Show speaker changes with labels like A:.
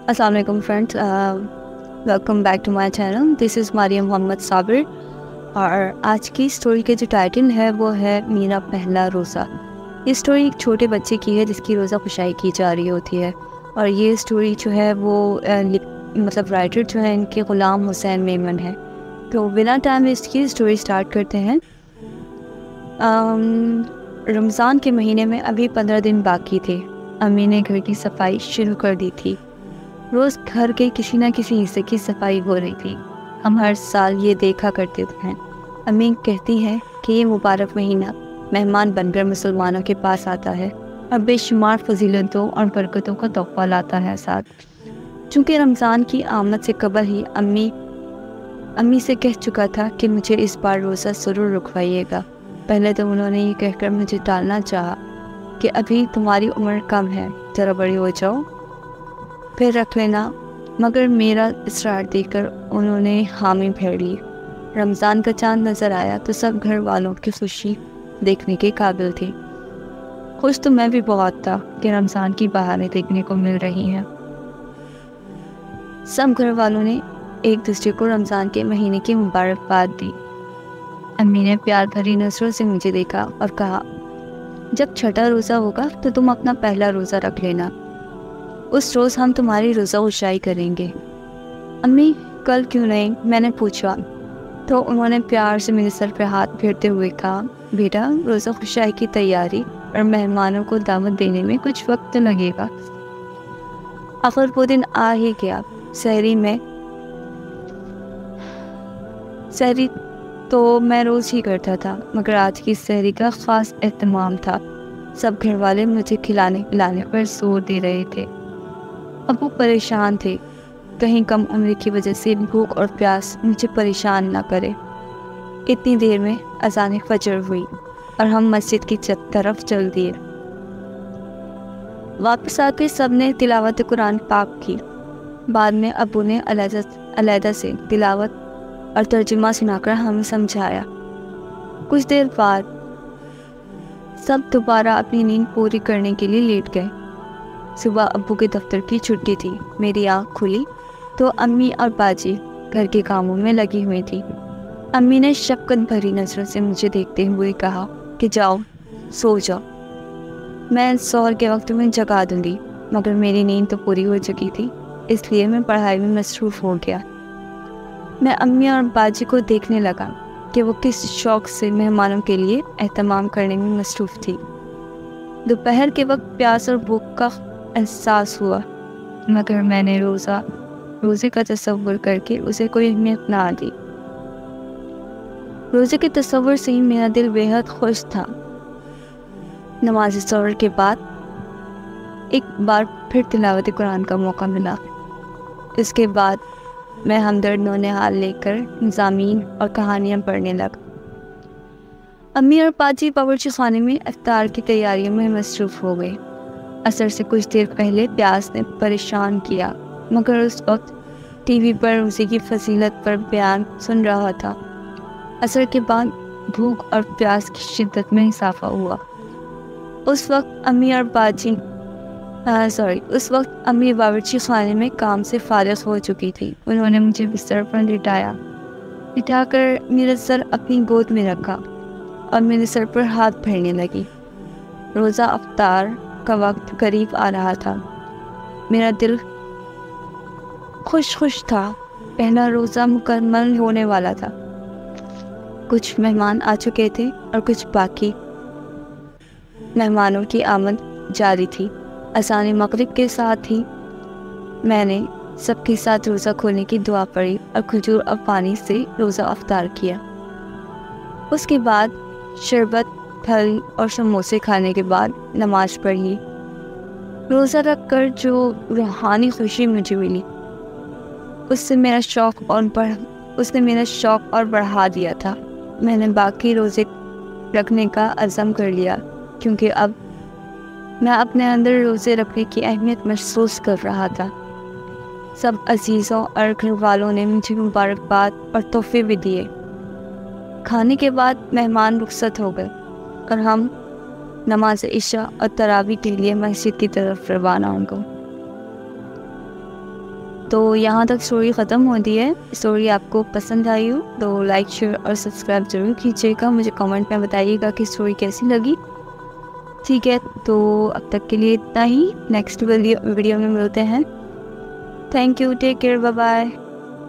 A: السلام علیکم friends, welcome back to my channel. This is Maryam Muhammad Sabir. اور آج کی اسٹوری کے جو ٹائٹل ہے وہ ہے میرا پہلا روزہ. یہ اسٹوری ایک چھوٹے بچے کی ہے جس کی روزہ خشائی کی جا رہی ہوتی ہے. اور یہ اسٹوری جو ہے وہ رائٹر جو ہے ان کے غلام حسین میمن ہے. تو بنا ٹائم ویسٹ کی اسٹوری اسٹارٹ کرتے ہیں. رمضان کے مہینے میں ابھی 15 دن باقی تھے. امی نے گھر کی صفائی شروع کر دی تھی. روز گھر کے کسی نہ کسی حصے کی صفائی ہو رہی تھی. ہم ہر سال یہ دیکھا کرتے ہیں. امی کہتی ہے کہ یہ مبارک مہینہ مہمان بن کر مسلمانوں کے پاس آتا ہے اور بے شمار فضیلتوں اور برکتوں کا تحفہ لاتا ہے ساتھ. چونکہ رمضان کی آمد سے قبل ہی امی سے کہہ چکا تھا کہ مجھے اس بار روزہ ضرور رکھوائیے گا. پہلے تو انہوں نے یہ کہہ کر مجھے ٹالنا چاہا کہ ابھی تمہاری عمر کم ہے، ذرا بڑی ہو جاؤ پھر رکھ لینا، مگر میرا اصرار دیکھ کر انہوں نے حامی پھیر لی. رمضان کا چاند نظر آیا تو سب گھر والوں کی خوشی دیکھنے کے قابل تھی. خوش تو میں بھی بہت تھا کہ رمضان کی بہاریں دیکھنے کو مل رہی ہیں. سب گھر والوں نے ایک دوسرے کو رمضان کے مہینے کی مبارکباد دی. امی نے پیار بھری نظروں سے مجھے دیکھا اور کہا، جب چھٹا روزہ ہوگا تو تم اپنا پہلا روزہ رکھ لینا، اس روز ہم تمہاری روزہ خشائی کریں گے. امی کل کیوں نہیں؟ میں نے پوچھا تو انہوں نے پیار سے میرے سر پہ ہاتھ پھیرتے ہوئے کہا، بیٹا روزہ خشائی کی تیاری اور مہمانوں کو دعوت دینے میں کچھ وقت لگے گا. آخر وہ دن آ ہی گیا. سحری تو میں روز ہی کرتا تھا، مگر آج کی سحری کا خاص اہتمام تھا. سب گھر والے مجھے کھلانے پلانے پر زور دے رہے تھے. ابو پریشان تھے کہیں کم عمری کی وجہ سے بھوک اور پیاس مجھے پریشان نہ کرے. اتنی دیر میں اذان فجر ہوئی اور ہم مسجد کی طرف چل دیے. واپس آ کے سب نے تلاوت قرآن پاک کی. بعد میں ابو نے علیحدہ سے تلاوت اور ترجمہ سنا کر ہمیں سمجھایا. کچھ دیر بعد سب دوبارہ اپنی نیند پوری کرنے کے لیے لیٹ گئے. صبح ابو کے دفتر کی چھٹی تھی. میری آنکھ کھلی تو امی اور باجی گھر کے کاموں میں لگی ہوئی تھی. امی نے شفقت بھری نظروں سے مجھے دیکھتے ہوئے کہا کہ جاؤ سو جاؤ، میں سحر کے وقت میں جگا دوں گی. مگر میری نیند تو پوری ہو چکی تھی، اس لیے میں پڑھائی میں مصروف ہو گیا. میں امی اور باجی کو دیکھنے لگا کہ وہ کس شوق سے مہمانوں کے لیے اہتمام کرنے میں مصروف تھی. دوپہر کے وقت پیاس اور بھوک کا احساس ہوا، مگر میں نے روزے کا تصور کر کے اسے کوئی اہمیت نہ دی. روزے کے تصور سے ہی میرا دل بے حد خوش تھا. نماز سحر کے بعد ایک بار پھر تلاوت قرآن کا موقع ملا. اس کے بعد میں ہمدرد نونہال لے کر مضامین اور کہانیاں پڑھنے لگا. امی اور باجی باورچی خانے میں افطار کی تیاریوں میں مصروف ہو گئے. عصر سے کچھ دیر پہلے پیاس نے پریشان کیا، مگر اس وقت ٹی وی پر روزے کی فضیلت پر بیان سن رہا تھا. عصر کے بعد بھوک اور پیاس کی شدت میں اضافہ ہوا. اس وقت امی باورچی خانے میں کام سے فارغ ہو چکی تھی. انہوں نے مجھے بستر پر لٹا کر میرا سر اپنی گود میں رکھا اور میرے سر پر ہاتھ پھیرنے لگی. روزہ افطار کا وقت قریب آ رہا تھا. میرا دل خوش تھا. پہلا روزہ مکمل ہونے والا تھا. کچھ مہمان آ چکے تھے اور کچھ باقی مہمانوں کی آمد جاری تھی. اذان مغرب کے ساتھ ہی میں نے سب کے ساتھ روزہ کھولنے کی دعا پڑھی اور کھجور اور پانی سے روزہ افطار کیا. اس کے بعد شربت، پھل اور سموسے کھانے کے بعد نماز پڑھی. روزہ رکھ کر جو روحانی خوشی مجھے ملی اس نے میرا شوق اور بڑھا دیا تھا. میں نے باقی روزے رکھنے کا عزم کر لیا، کیونکہ اب میں اپنے اندر روزے رکھنے کی اہمیت محسوس کر رہا تھا. سب عزیزوں اور گھر والوں نے مجھے مبارکباد اور تحفے بھی دیے. کھانے کے بعد مہمان رخصت ہو گئے اور ہم نماز عشاء اور تراویح کے لیے مسجد کی طرف روانہ ہو گئے. تو یہاں تک اسٹوری ختم ہوتی ہے. اسٹوری آپ کو پسند آئی ہو تو لائک شیئر اور سبسکرائب ضرور کیجیے گا. مجھے کمنٹ میں بتائیے گا کہ اسٹوری کیسی لگی. ٹھیک ہے, تو اب تک کے لیے اتنا ہی. نیکسٹ ویڈیو میں ملتے ہیں. Thank you, take care, bye bye.